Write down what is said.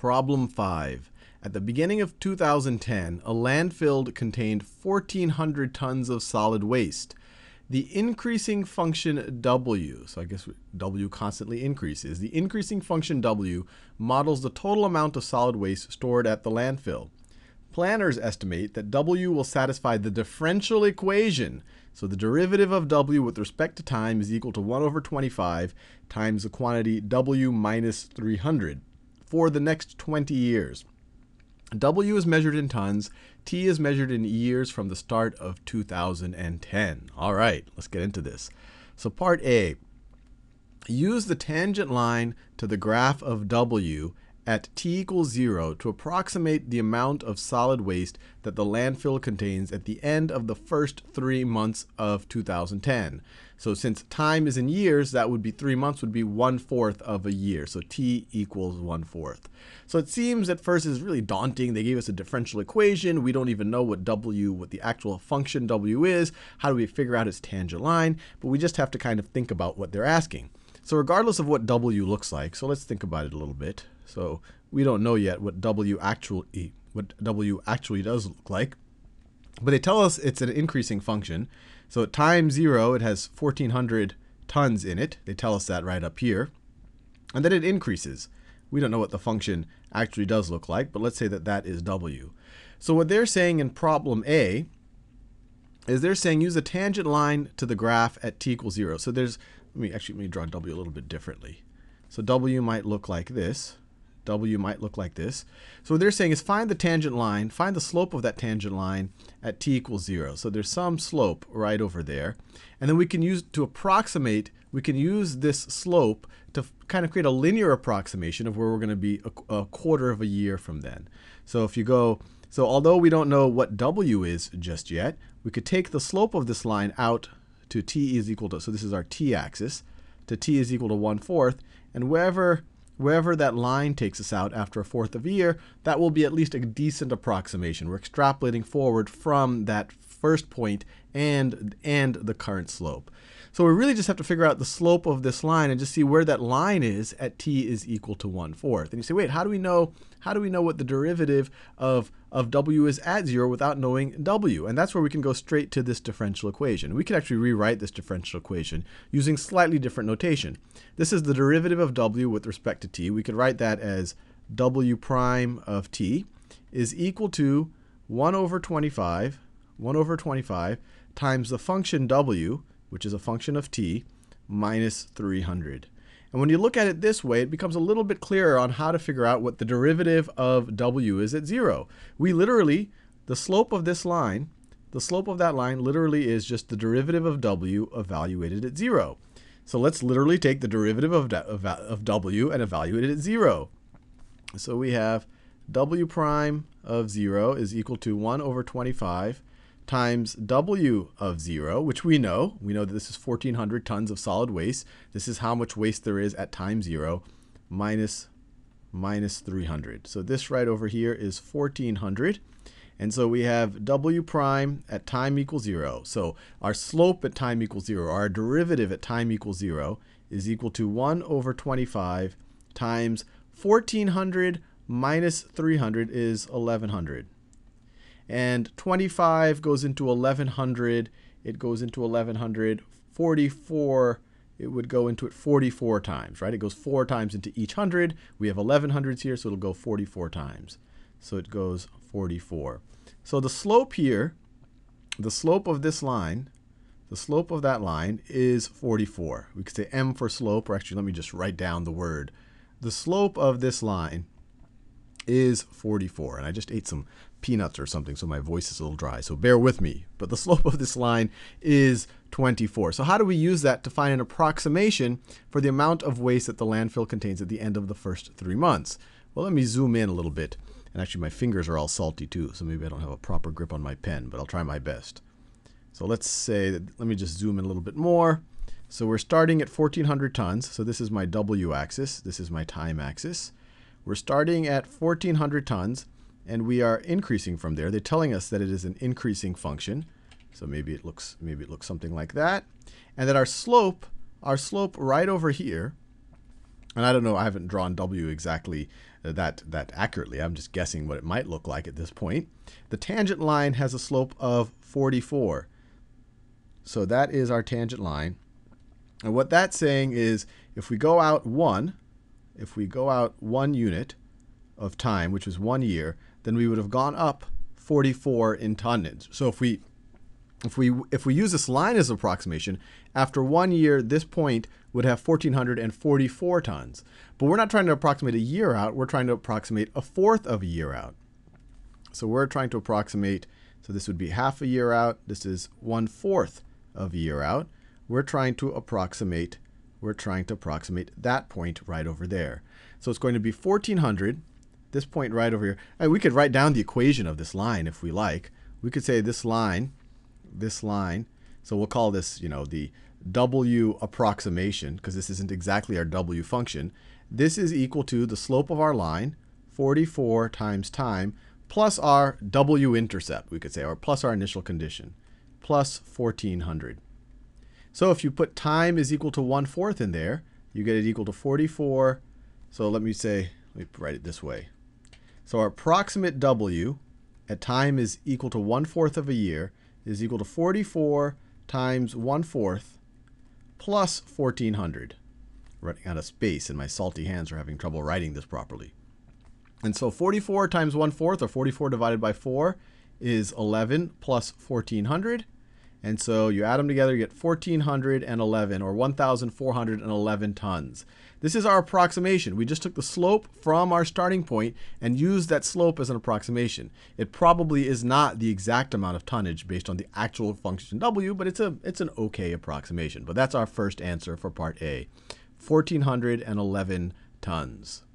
Problem 5. At the beginning of 2010, a landfill contained 1,400 tons of solid waste. The increasing function W, so I guess W constantly increases. The increasing function W models the total amount of solid waste stored at the landfill. Planners estimate that W will satisfy the differential equation. So the derivative of W with respect to time is equal to 1 over 25 times the quantity W minus 300 for the next 20 years. W is measured in tons. T is measured in years from the start of 2010. All right, let's get into this. So part A, use the tangent line to the graph of W at t equals 0 to approximate the amount of solid waste that the landfill contains at the end of the first 3 months of 2010. So since time is in years, that would be 3 months would be 1/4 of a year. So t equals 1/4. So it seems at first is really daunting. They gave us a differential equation. We don't even know what the actual function W is. How do we figure out its tangent line? But we just have to kind of think about what they're asking. So regardless of what W looks like, so let's think about it a little bit. So we don't know yet what W actually does look like. But they tell us it's an increasing function. So at time 0, it has 1,400 tons in it. They tell us that right up here. And then it increases. We don't know what the function actually does look like, but let's say that that is W. So what they're saying in problem A is they're saying use a tangent line to the graph at t equals 0. So let me draw W a little bit differently. So W might look like this. W might look like this. So what they're saying is find the tangent line, find the slope of that tangent line at t equals 0. So there's some slope right over there. And then we can use this slope to kind of create a linear approximation of where we're going to be a quarter of a year from then. So so although we don't know what W is just yet, we could take the slope of this line out to t is equal to, so this is our t-axis, to t is equal to 1/4, and wherever that line takes us out after a fourth of a year, that will be at least a decent approximation. We're extrapolating forward from that first point and the current slope. So we really just have to figure out the slope of this line and just see where that line is at t is equal to 1/4. And you say, wait, how do we know what the derivative of W is at 0 without knowing W? And that's where we can go straight to this differential equation. We can actually rewrite this differential equation using slightly different notation. This is the derivative of W with respect to t. We could write that as W prime of t is equal to 1 over 25 times the function W, which is a function of t, minus 300. And when you look at it this way, it becomes a little bit clearer on how to figure out what the derivative of W is at 0. We literally, the slope of that line literally is just the derivative of W evaluated at 0. So let's literally take the derivative of W and evaluate it at 0. So we have W prime of 0 is equal to 1 over 25 times W of 0, which we know that this is 1,400 tons of solid waste. This is how much waste there is at time 0, minus 300. So this right over here is 1,400. And so we have W prime at time equals 0. So our slope at time equals 0, our derivative at time equals 0, is equal to 1 over 25 times 1,400 minus 300 is 1,100. And 25 goes into 1,100. It goes into 1,100. 44, it would go into it 44 times, right? It goes 4 times into each 100. We have 1,100s here, so it'll go 44 times. So it goes 44. So the slope here, the slope of this line, the slope of that line is 44. We could say M for slope, or actually let me just write down the word. The slope of this line is 44. And I just ate some peanuts or something, so my voice is a little dry, so bear with me. But the slope of this line is 24. So how do we use that to find an approximation for the amount of waste that the landfill contains at the end of the first 3 months? Well, let me zoom in a little bit. And actually, my fingers are all salty too, so maybe I don't have a proper grip on my pen, but I'll try my best. So let's say that, let me just zoom in a little bit more. So we're starting at 1,400 tons. So this is my W axis. This is my time axis. We're starting at 1,400 tons. And we are increasing from there. They're telling us that it is an increasing function. So maybe it looks something like that. And that our slope right over here, and I don't know, I haven't drawn W exactly that accurately. I'm just guessing what it might look like at this point. The tangent line has a slope of 44. So that is our tangent line. And what that's saying is if we go out one unit of time, which was 1 year, then we would have gone up 44 in tonnage. So if we use this line as an approximation, after 1 year, this point would have 1,444 tons. But we're not trying to approximate a year out. We're trying to approximate a fourth of a year out. So we're trying to approximate, so this would be half a year out. This is 1/4 of a year out. We're trying to approximate that point right over there. So it's going to be 1,400, this point right over here. And we could write down the equation of this line if we like. We could say this line, so we'll call this, the W approximation, because this isn't exactly our W function. This is equal to the slope of our line, 44 times time, plus our W intercept, we could say, or plus our initial condition, plus 1,400. So if you put time is equal to 1/4 in there, you get it equal to 44. So let me write it this way. So our approximate W at time is equal to 1/4 of a year is equal to 44 times 1/4 plus 1,400. Running out of space and my salty hands are having trouble writing this properly. And so 44 times 1/4, or 44 divided by 4, is 11 plus 1,400. And so you add them together, you get 1,411, or 1,411 tons. This is our approximation. We just took the slope from our starting point and used that slope as an approximation. It probably is not the exact amount of tonnage based on the actual function W, but it's an okay approximation. But that's our first answer for part A, 1,411 tons.